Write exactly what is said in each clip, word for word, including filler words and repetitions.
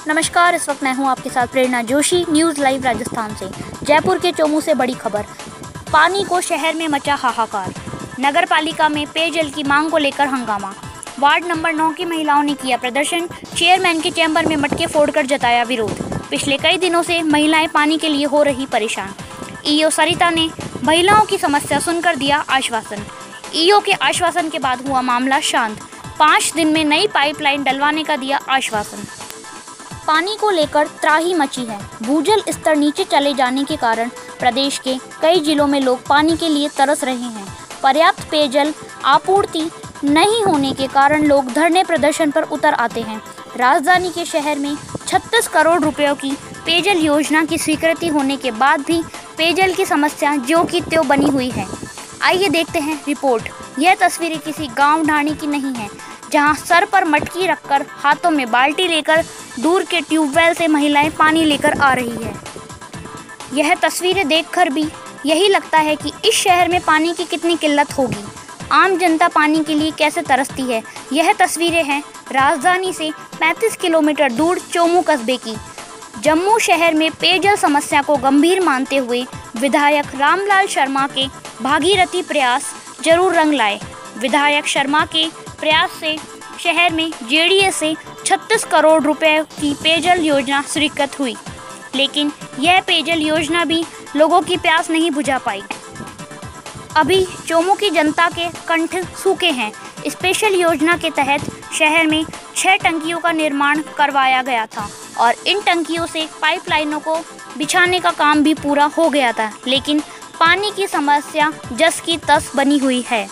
नमस्कार, इस वक्त मैं हूं आपके साथ प्रेरणा जोशी, न्यूज़ लाइव राजस्थान से। जयपुर के चोमू से बड़ी खबर। पानी को शहर में मचा हाहाकार। नगर पालिका में पेयजल की मांग को लेकर हंगामा। वार्ड नंबर नौ की महिलाओं ने किया प्रदर्शन। चेयरमैन के चैम्बर में मटके फोड़कर जताया विरोध। पिछले कई दिनों से महिलाएं पानी के लिए हो रही परेशान। ईओ सरिता ने महिलाओं की समस्या सुनकर दिया आश्वासन। ईओ के आश्वासन के बाद हुआ मामला शांत। पाँच दिन में नई पाइपलाइन डलवाने का दिया आश्वासन। पानी को लेकर त्राही मची है। भूजल स्तर नीचे चले जाने के कारण प्रदेश के कई जिलों में लोग पानी के लिए तरस रहे हैं। पर्याप्त पेयजल आपूर्ति नहीं होने के कारण लोग धरने प्रदर्शन पर उतर आते हैं। राजधानी के शहर में छत्तीस करोड़ रुपयों की पेयजल योजना की स्वीकृति होने के बाद भी पेयजल की समस्या ज्यों की त्यों बनी हुई है। आइए देखते हैं रिपोर्ट। यह तस्वीरें किसी गांव ढाणी की नहीं है, जहां सर पर मटकी रखकर हाथों में बाल्टी लेकर दूर के ट्यूबवेल से महिलाएं पानी लेकर आ रही है। यह तस्वीरें देखकर भी यही लगता है कि इस शहर में पानी की कितनी किल्लत होगी। आम जनता पानी के लिए कैसे तरसती है। यह तस्वीरें हैं राजधानी से पैंतीस किलोमीटर दूर चोमू कस्बे की। जम्मू शहर में पेयजल समस्या को गंभीर मानते हुए विधायक रामलाल शर्मा के भागीरथी प्रयास जरूर रंग लाए। विधायक शर्मा के प्रयास से शहर में जेडीएस से छत्तीस करोड़ रुपए की पेयजल योजना स्वीकृत हुई, लेकिन यह पेयजल योजना भी लोगों की प्यास नहीं बुझा पाई। अभी चोमू की जनता के कंठ सूखे हैं। स्पेशल योजना के तहत शहर में छह टंकियों का निर्माण करवाया गया था और इन टंकियों से पाइपलाइनों को बिछाने का काम भी पूरा हो गया था, लेकिन पानी की समस्या जस की तस बनी हुई है।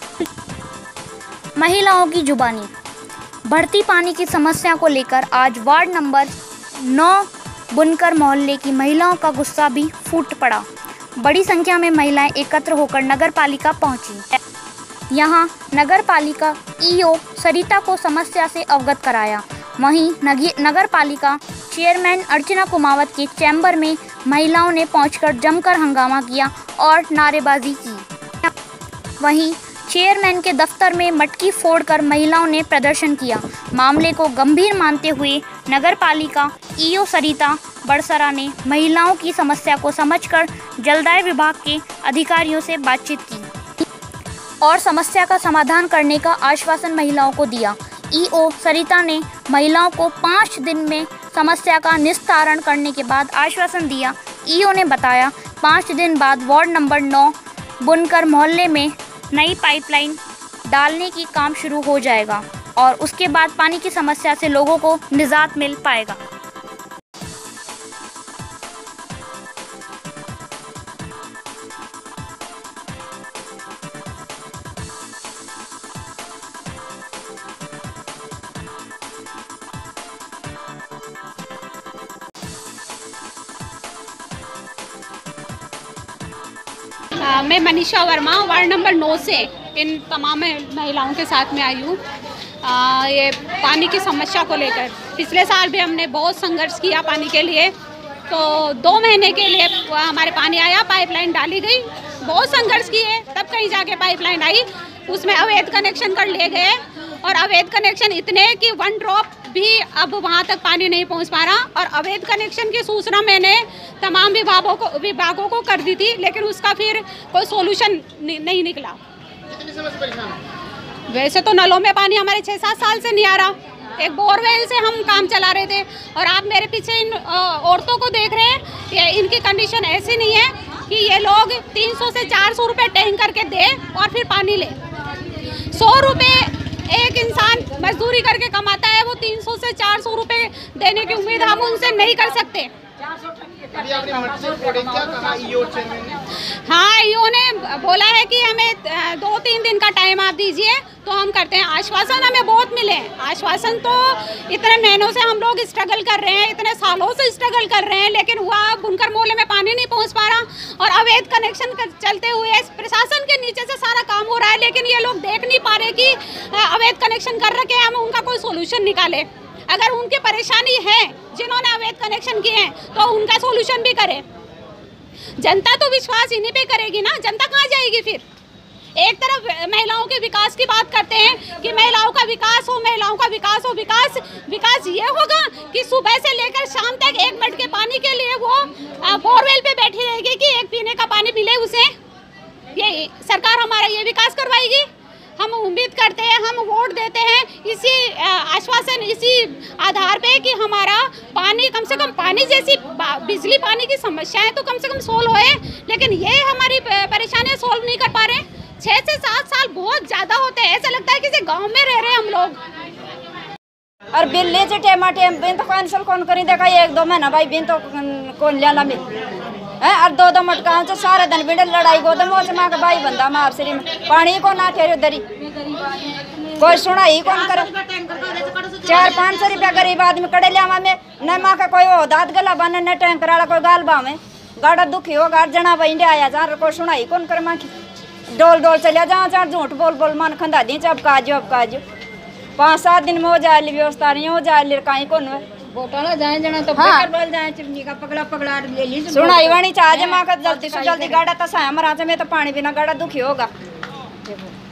महिलाओं की जुबानी। बढ़ती पानी की समस्या को लेकर आज वार्ड नंबर नौ बुनकर मोहल्ले की महिलाओं का गुस्सा भी फूट पड़ा। बड़ी संख्या में महिलाएं एकत्र होकर नगर पालिका पहुंची। यहां नगर पालिका ईओ सरिता को समस्या से अवगत कराया। वहीं नगर पालिका चेयरमैन अर्चना कुमावत के चैम्बर में महिलाओं ने पहुंचकर जमकर हंगामा किया और नारेबाजी की। वहीं चेयरमैन के दफ्तर में मटकी फोड़कर महिलाओं ने प्रदर्शन किया। मामले को गंभीर मानते हुए नगर पालिका ईओ सरिता बड़सरा ने महिलाओं की समस्या को समझकर जलदाय विभाग के अधिकारियों से बातचीत की और समस्या का समाधान करने का आश्वासन महिलाओं को दिया। ईओ सरिता ने महिलाओं को पाँच दिन में समस्या का निस्तारण करने के बाद आश्वासन दिया। ईओ ने बताया, पाँच दिन बाद वार्ड नंबर नौ बुनकर मोहल्ले में नई पाइपलाइन डालने की काम शुरू हो जाएगा और उसके बाद पानी की समस्या से लोगों को निजात मिल पाएगा। आ, मैं मनीषा वर्मा वार्ड नंबर नौ से इन तमाम महिलाओं के साथ में आई हूँ। ये पानी की समस्या को लेकर पिछले साल भी हमने बहुत संघर्ष किया पानी के लिए। तो दो महीने के लिए हमारे पानी आया, पाइपलाइन डाली गई, बहुत संघर्ष किए, तब कहीं जाके पाइपलाइन आई। उसमें अवैध कनेक्शन कर ले गए और अवैध कनेक्शन इतने कि वन ड्रॉप भी अब वहाँ तक पानी नहीं पहुँच पा रहा। और अवैध कनेक्शन की सूचना मैंने तमाम विभागों को विभागों को कर दी थी, लेकिन उसका फिर कोई सोल्यूशन नहीं निकला। वैसे तो नलों में पानी हमारे छः सात साल से नहीं आ रहा। एक बोरवेल से हम काम चला रहे थे और आप मेरे पीछे इन औरतों को देख रहे हैं। ये इनकी कंडीशन ऐसी नहीं है कि ये लोग तीन सौ से चार सौ रुपये टैंक करके दे और फिर पानी ले। सौ रुपये एक इंसान मजदूरी करके कमाता है, वो तीन सौ से चार सौ रुपये देने की उम्मीद हम उनसे नहीं कर सकते। अभी आपने मटकी फोड़े, क्या कहा ईओ चेयरमैन ने? हाँ, ईओ ने बोला है कि हमें दो तीन दिन का टाइम आप दीजिए तो हम करते हैं। आश्वासन हमें बहुत मिले हैं। आश्वासन तो इतने महीनों से हम लोग स्ट्रगल कर रहे हैं, इतने सालों से स्ट्रगल कर रहे हैं, लेकिन हुआ बुनकर मोहल्ले में पानी नहीं पहुंच पा रहा और अवैध कनेक्शन चलते हुए प्रशासन के नीचे से सारा काम हो रहा है, लेकिन ये लोग देख नहीं पा रहे कि अवैध कनेक्शन कर रखे हैं, हम उनका कोई सोल्यूशन निकाले। अगर उनकी परेशानी है, जिन्होंने अवैध कनेक्शन किए हैं, तो उनका सोल्यूशन भी करें। जनता तो विश्वास इन्हीं पे करेगी ना, जनता कहाँ जाएगी फिर? एक तरफ महिलाओं के विकास की बात करते हैं कि महिलाओं का विकास हो, महिलाओं का विकास हो। विकास विकास ये होगा कि सुबह से लेकर शाम तक एक मिनट के पानी के लिए वो बोरवेल पे बैठी रहेगी कि एक पीने का पानी मिले उसे। ये सरकार हमारा ये विकास करवाएगी। हम उम्मीद करते हैं, हम वोट देते हैं इसी आश्वासन, इसी आधार पे कि हमारा पानी, कम से कम पानी जैसी बिजली पानी की समस्याएं तो कम से कम सोल्व होए, लेकिन ये हमारी परेशानियां सोल्व नहीं कर पा रहे। छः से सात साल बहुत ज़्यादा होते हैं, ऐसा लगता है किसी गांव में रह रहे हैं हम लोग। और बिल ले जे टेमा टेम बिन तो कैंसिल कौन करी देखा, एक दो महीना भाई बिन तो कौन लेना मिल है। और दो दो मटका से सारे दिन बिन लड़ाई गोदम हो माँ का भाई बंदा माँ आपसे पानी को ना खेरो दरी, कोई सुनाई कौन करे। चार पाँच सौ रुपया गरीब आदमी कड़े लिया में न माँ का कोई वो दाद गला बन न टैंकर वाला कोई गाल बा में गाड़ा दुखी हो गाड़ जना बहन आया जा कोई सुनाई कौन करे। माँ की डोल डोल चलिया जहाँ जहाँ झूठ बोल बोल मन खंदा दी अब काजो अब काजो पाँच सात दिन में हो जाए व्यवस्था नहीं हो जाए कहीं कौन बोटाला जाए जना तो हाँ। बोल जाए चिमनी का पगला पगला ले ली सुनाई वाणी चाह माँ का जल्दी से जल्दी गाड़ा तसा हमारा में तो पानी बिना गाड़ा दुखी होगा।